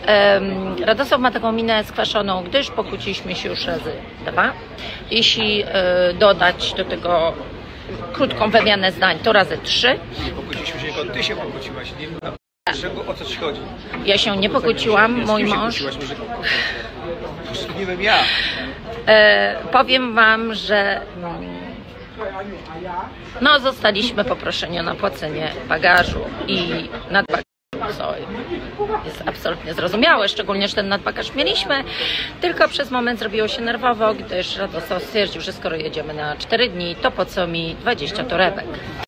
Radosław ma taką minę skwaszoną, gdyż pokłóciliśmy się już razy 2. Jeśli dodać do tego krótką wymianę zdań, to razy 3. Nie pokłóciliśmy się, tylko ty się pokłóciłaś. Nie wiem, o co ci chodzi. Ja się nie pokłóciłam, mój mąż. Nie wiem ja. Powiem wam, że no, zostaliśmy poproszeni o napłacenie bagażu i nadbagażu, co jest absolutnie zrozumiałe, szczególnie, że ten nadbagaż mieliśmy, tylko przez moment zrobiło się nerwowo, gdyż Radosław stwierdził, że skoro jedziemy na 4 dni, to po co mi 20 torebek.